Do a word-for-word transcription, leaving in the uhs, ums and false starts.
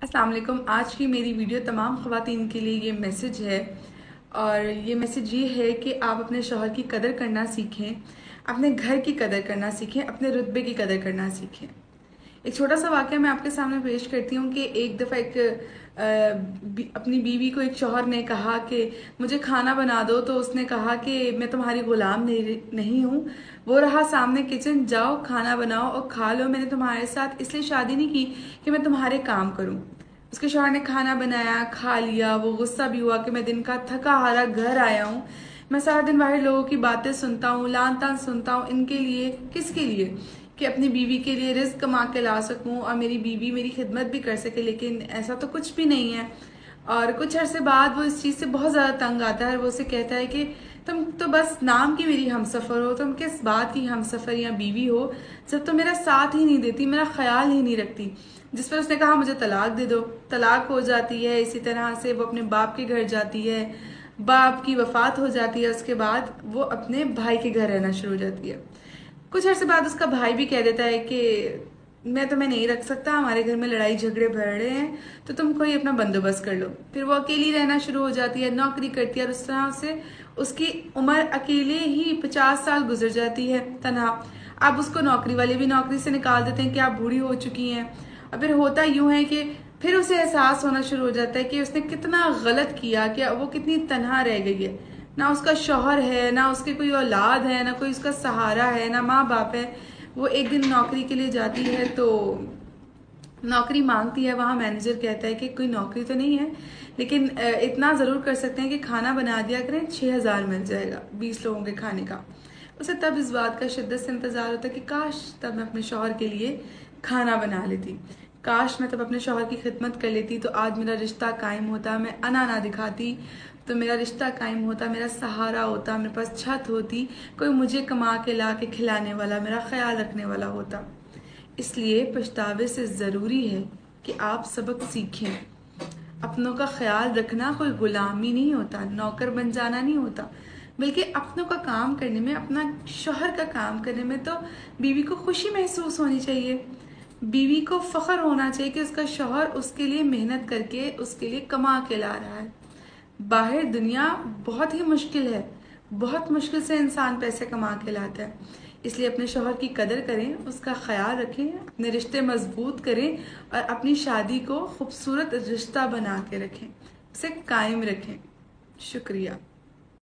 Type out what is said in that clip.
अस्सलाम वालेकुम। आज की मेरी वीडियो तमाम ख़वातीन के लिए ये मैसेज है और ये मैसेज ये है कि आप अपने शौहर की कदर करना सीखें, अपने घर की कदर करना सीखें, अपने रुतबे की कदर करना सीखें। एक छोटा सा वाक़या मैं आपके सामने पेश करती हूँ कि एक दफ़ा एक आ, बी, अपनी बीवी को एक शौहर ने कहा कि मुझे खाना बना दो, तो उसने कहा कि मैं तुम्हारी ग़ुलाम नहीं नहीं हूँ। वो रहा सामने किचन, जाओ खाना बनाओ और खा लो। मैंने तुम्हारे साथ इसलिए शादी नहीं की कि मैं तुम्हारे काम करूँ। उसके शौहर ने खाना बनाया, खा लिया। वो गुस्सा भी हुआ कि मैं दिन का थका हारा घर आया हूँ, मैं सारा दिन बाहर लोगों की बातें सुनता हूँ, लान तान सुनता हूँ, इनके लिए, किसके लिए, कि अपनी बीवी के लिए रिस्क कमा के ला सकूं और मेरी बीवी मेरी खिदमत भी कर सके। लेकिन ऐसा तो कुछ भी नहीं है। और कुछ अरसे बाद वो इस चीज़ से बहुत ज़्यादा तंग आता है। वो उसे कहता है कि तुम तो बस नाम की मेरी हमसफ़र हो, तुम किस बात की हमसफ़र या बीवी हो जब तुम मेरा साथ ही नहीं देती, मेरा ख्याल ही नहीं रखती। जिस पर उसने कहा मुझे तलाक दे दो। तलाक हो जाती है। इसी तरह से वो अपने बाप के घर जाती है, बाप की वफात हो जाती है। उसके बाद वो अपने भाई के घर रहना शुरू हो जाती है। कुछ अर्से बाद उसका भाई भी कह देता है कि मैं तुम्हें नहीं रख सकता, हमारे घर में लड़ाई झगड़े बढ़ रहे हैं, तो तुम कोई अपना बंदोबस्त कर लो। फिर वो अकेली रहना शुरू हो जाती है, नौकरी करती है और उस तरह से उसकी उम्र अकेले ही पचास साल गुजर जाती है तनहा। अब उसको नौकरी वाले भी नौकरी से निकाल देते हैं कि आप बूढ़ी हो चुकी हैं। और फिर होता यूं है कि फिर उसे एहसास होना शुरू हो जाता है कि उसने कितना गलत किया, कि वो कितनी तनहा रह गई है। ना उसका शौहर है, ना उसके कोई औलाद है, ना कोई उसका सहारा है, ना माँ बाप है। वो एक दिन नौकरी के लिए जाती है तो नौकरी मांगती है। वहाँ मैनेजर कहता है कि कोई नौकरी तो नहीं है, लेकिन इतना ज़रूर कर सकते हैं कि खाना बना दिया करें, छः हज़ार मिल जाएगा बीस लोगों के खाने का। उसे तब इस बात का शिद्दत से इंतज़ार होता है कि काश तब मैं अपने शौहर के लिए खाना बना लेती, काश मैं तब अपने शौहर की खिदमत कर लेती, तो आज मेरा रिश्ता कायम होता। मैं अना ना दिखाती तो मेरा रिश्ता कायम होता, मेरा सहारा होता, मेरे पास छत होती, कोई मुझे कमा के ला के खिलाने वाला, मेरा ख्याल रखने वाला होता। इसलिए पछतावे से ज़रूरी है कि आप सबक सीखें। अपनों का ख्याल रखना कोई गुलामी नहीं होता, नौकर बन जाना नहीं होता, बल्कि अपनों का काम करने में, अपना शौहर का काम करने में तो बीवी को खुशी महसूस होनी चाहिए। बीवी को फख्र होना चाहिए कि उसका शौहर उसके लिए मेहनत करके उसके लिए कमा के ला रहा है। बाहर दुनिया बहुत ही मुश्किल है, बहुत मुश्किल से इंसान पैसे कमा के लाता है। इसलिए अपने शौहर की कदर करें, उसका ख्याल रखें, अपने रिश्ते मजबूत करें और अपनी शादी को खूबसूरत रिश्ता बना के रखें, उसे कायम रखें। शुक्रिया।